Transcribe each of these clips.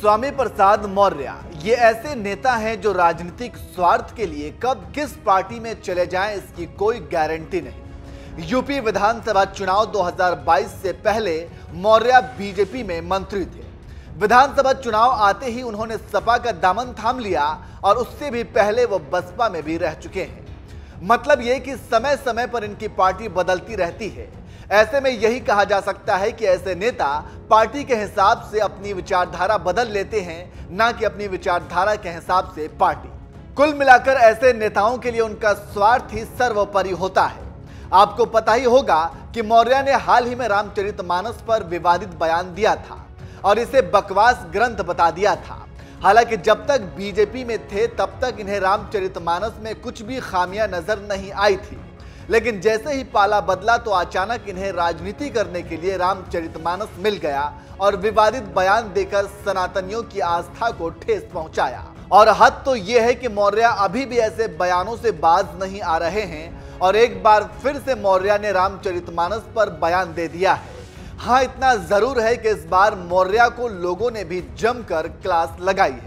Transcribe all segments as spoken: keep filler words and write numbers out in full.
स्वामी प्रसाद मौर्य ये ऐसे नेता हैं जो राजनीतिक स्वार्थ के लिए कब किस पार्टी में चले जाएं इसकी कोई गारंटी नहीं। यूपी विधानसभा चुनाव दो हज़ार बाईस से पहले मौर्य बीजेपी में मंत्री थे। विधानसभा चुनाव आते ही उन्होंने सपा का दामन थाम लिया और उससे भी पहले वो बसपा में भी रह चुके हैं। मतलब ये कि समय समय पर इनकी पार्टी बदलती रहती है। ऐसे में यही कहा जा सकता है कि ऐसे नेता पार्टी के हिसाब से अपनी विचारधारा बदल लेते हैं, ना कि अपनी विचारधारा के हिसाब से पार्टी। कुल मिलाकर ऐसे नेताओं के लिए उनका स्वार्थ ही सर्वोपरि होता है। आपको पता ही होगा कि मौर्य ने हाल ही में रामचरितमानस पर विवादित बयान दिया था और इसे बकवास ग्रंथ बता दिया था। हालांकि जब तक बीजेपी में थे तब तक इन्हें रामचरितमानस में कुछ भी खामियां नजर नहीं आई थी, लेकिन जैसे ही पाला बदला तो अचानक इन्हें राजनीति करने के लिए रामचरितमानस मिल गया और विवादित बयान देकर सनातनियों की आस्था को ठेस पहुंचाया। और हद तो यह है कि मौर्य अभी भी ऐसे बयानों से बाज नहीं आ रहे हैं और एक बार फिर से मौर्य ने रामचरितमानस पर बयान दे दिया है। हाँ, इतना जरूर है कि इस बार मौर्य को लोगों ने भी जमकर क्लास लगाई है।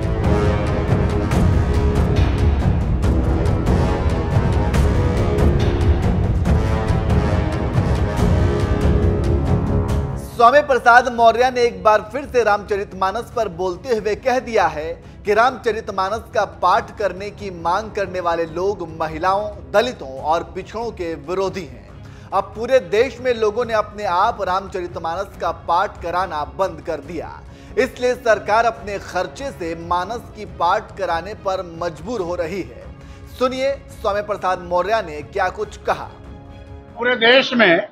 स्वामी प्रसाद मौर्य ने एक बार फिर से रामचरितमानस पर बोलते हुए कह दिया है कि रामचरितमानस का पाठ करने की मांग करने वाले लोग महिलाओं, दलितों और पिछड़ों के विरोधी हैं। अब पूरे देश में लोगों ने अपने आप रामचरितमानस का पाठ कराना बंद कर दिया, इसलिए सरकार अपने खर्चे से मानस की पाठ कराने पर मजबूर हो रही है। सुनिए स्वामी प्रसाद मौर्य ने क्या कुछ कहा। पूरे देश में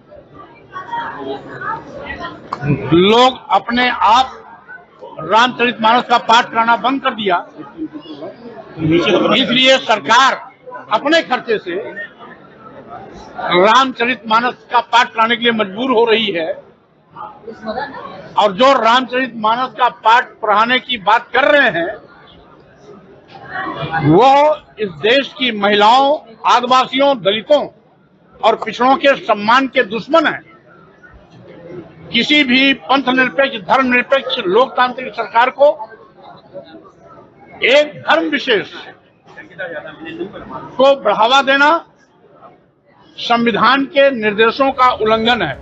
लोग अपने आप रामचरितमानस का पाठ कराना बंद कर दिया, इसलिए सरकार अपने खर्चे से रामचरितमानस का पाठ कराने के लिए मजबूर हो रही है। और जो रामचरितमानस का पाठ पढ़ाने की बात कर रहे हैं वो इस देश की महिलाओं, आदिवासियों, दलितों और पिछड़ों के सम्मान के दुश्मन हैं। किसी भी पंथ निरपेक्ष, धर्म निरपेक्ष, लोकतांत्रिक सरकार को एक धर्म विशेष को बढ़ावा देना संविधान के निर्देशों का उल्लंघन है।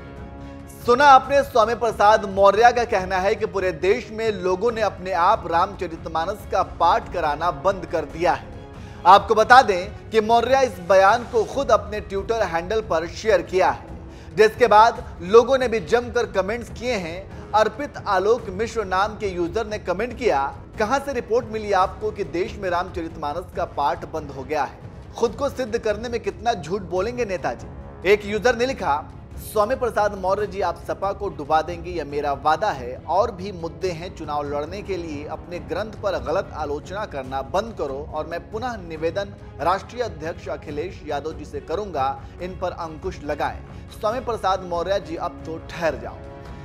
सुना आपने, स्वामी प्रसाद मौर्य का कहना है कि पूरे देश में लोगों ने अपने आप रामचरितमानस का पाठ कराना बंद कर दिया है। आपको बता दें कि मौर्य इस बयान को खुद अपने ट्विटर हैंडल पर शेयर किया है, जिसके बाद लोगों ने भी जमकर कमेंट्स किए हैं। अर्पित आलोक मिश्र नाम के यूजर ने कमेंट किया, कहां से रिपोर्ट मिली आपको कि देश में रामचरितमानस का पाठ बंद हो गया है? खुद को सिद्ध करने में कितना झूठ बोलेंगे नेताजी। एक यूजर ने लिखा, स्वामी प्रसाद मौर्य जी आप सपा को डुबा देंगे यह मेरा वादा है। और भी मुद्दे हैं, चुनाव लड़ने के लिए अपने ग्रंथ पर गलत आलोचना करना बंद करो। और मैं पुनः निवेदन राष्ट्रीय अध्यक्ष अखिलेश यादव जी से करूंगा, इन पर अंकुश लगाएं। स्वामी प्रसाद मौर्य जी अब तो ठहर जाओ।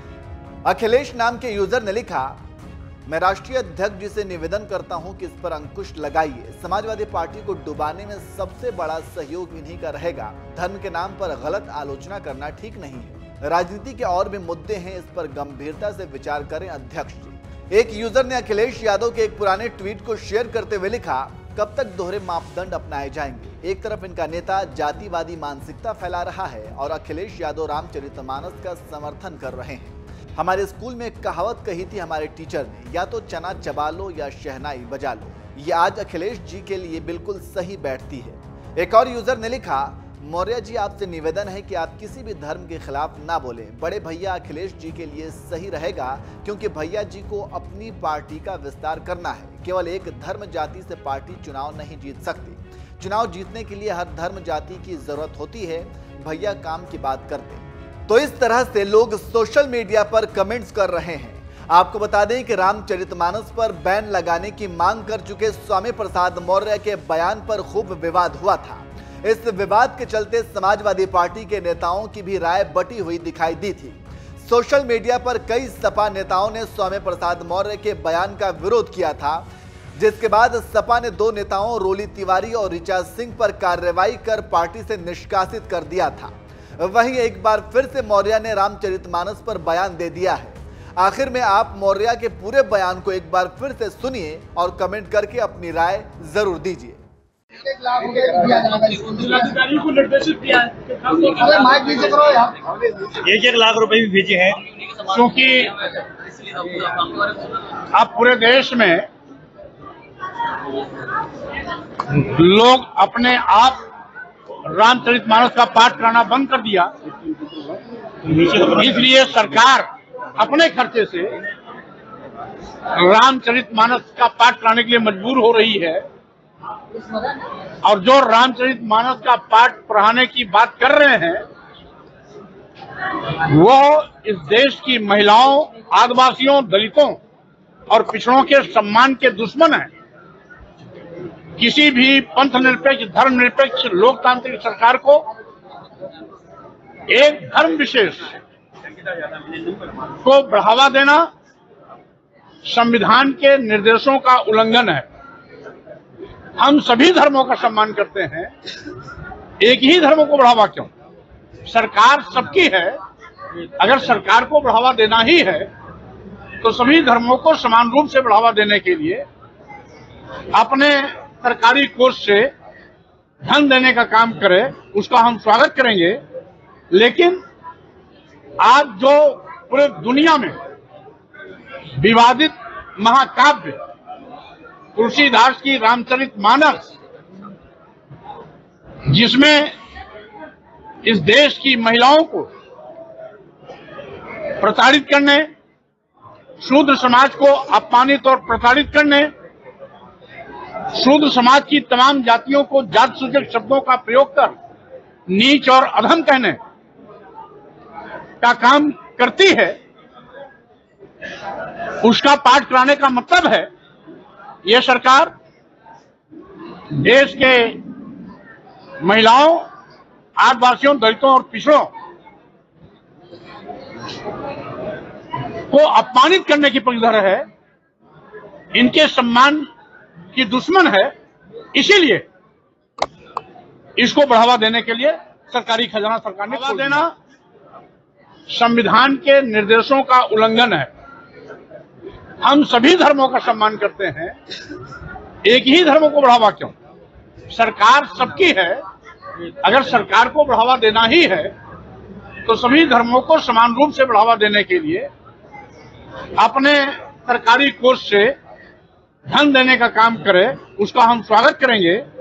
अखिलेश नाम के यूजर ने लिखा, मैं राष्ट्रीय अध्यक्ष जी से निवेदन करता हूं कि इस पर अंकुश लगाइए। समाजवादी पार्टी को डुबाने में सबसे बड़ा सहयोग इन्हीं का रहेगा। धर्म के नाम पर गलत आलोचना करना ठीक नहीं है। राजनीति के और भी मुद्दे हैं, इस पर गंभीरता से विचार करें अध्यक्ष जी। एक यूजर ने अखिलेश यादव के एक पुराने ट्वीट को शेयर करते हुए लिखा, कब तक दोहरे मापदंड अपनाए जाएंगे? एक तरफ इनका नेता जातिवादी मानसिकता फैला रहा है और अखिलेश यादव रामचरितमानस का समर्थन कर रहे हैं। हमारे स्कूल में एक कहावत कही थी हमारे टीचर ने, या तो चना चबा लो या शहनाई बजा लो। ये आज अखिलेश जी के लिए बिल्कुल सही बैठती है। एक और यूजर ने लिखा, मौर्य जी आपसे निवेदन है कि आप किसी भी धर्म के खिलाफ ना बोलें। बड़े भैया अखिलेश जी के लिए सही रहेगा, क्योंकि भैया जी को अपनी पार्टी का विस्तार करना है। केवल एक धर्म जाति से पार्टी चुनाव नहीं जीत सकती। चुनाव जीतने के लिए हर धर्म जाति की जरूरत होती है। भैया काम की बात करते। तो इस तरह से लोग सोशल मीडिया पर कमेंट्स कर रहे हैं। आपको बता दें कि रामचरितमानस पर बैन लगाने की मांग कर चुके स्वामी प्रसाद मौर्य के बयान पर खूब विवाद हुआ था। इस विवाद के चलते समाजवादी पार्टी के नेताओं की भी राय बटी हुई दिखाई दी थी। सोशल मीडिया पर कई सपा नेताओं ने स्वामी प्रसाद मौर्य के बयान का विरोध किया था, जिसके बाद सपा ने दो नेताओं रोली तिवारी और ऋचा सिंह पर कार्रवाई कर पार्टी से निष्कासित कर दिया था। वहीं एक बार फिर से मौर्य ने रामचरितमानस पर बयान दे दिया है। आखिर में आप मौर्या के पूरे बयान को एक बार फिर से सुनिए और कमेंट करके अपनी राय जरूर दीजिए। जिलाधिकारी को निर्देशित किया है एक एक लाख रुपए भी भेजे हैं, क्योंकि अब पूरे देश में लोग अपने आप रामचरितमानस का पाठ कराना बंद कर दिया, इसलिए सरकार अपने खर्चे से रामचरितमानस का पाठ कराने के लिए मजबूर हो रही है। और जो रामचरितमानस का पाठ पढ़ाने की बात कर रहे हैं वो इस देश की महिलाओं, आदिवासियों, दलितों और पिछड़ों के सम्मान के दुश्मन हैं। किसी भी पंथ निरपेक्ष, धर्म निरपेक्ष, लोकतांत्रिक सरकार को एक धर्म विशेष को बढ़ावा देना संविधान के निर्देशों का उल्लंघन है। हम सभी धर्मों का सम्मान करते हैं, एक ही धर्म को बढ़ावा क्यों? सरकार सबकी है, अगर सरकार को बढ़ावा देना ही है तो सभी धर्मों को समान रूप से बढ़ावा देने के लिए अपने सरकारी कोष से धन देने का काम करे, उसका हम स्वागत करेंगे। लेकिन आज जो पूरे दुनिया में विवादित महाकाव्य तुलसीदास की रामचरितमानस, जिसमें इस देश की महिलाओं को प्रताड़ित करने, शूद्र समाज को अपमानित और प्रताड़ित करने, शूद्र समाज की तमाम जातियों को जात सूचक शब्दों का प्रयोग कर नीच और अधम कहने का काम करती है, उसका पाठ कराने का मतलब है यह सरकार देश के महिलाओं, आदिवासियों, दलितों और पिछड़ों को अपमानित करने की पक्षधर है, इनके सम्मान की दुश्मन है। इसीलिए इसको बढ़ावा देने के लिए सरकारी खजाना सरकार ने बढ़ावा देना संविधान के निर्देशों का उल्लंघन है। हम सभी धर्मों का सम्मान करते हैं, एक ही धर्म को बढ़ावा क्यों? सरकार सबकी है, अगर सरकार को बढ़ावा देना ही है तो सभी धर्मों को समान रूप से बढ़ावा देने के लिए अपने सरकारी कोष से धन देने का काम करे, उसका हम स्वागत करेंगे।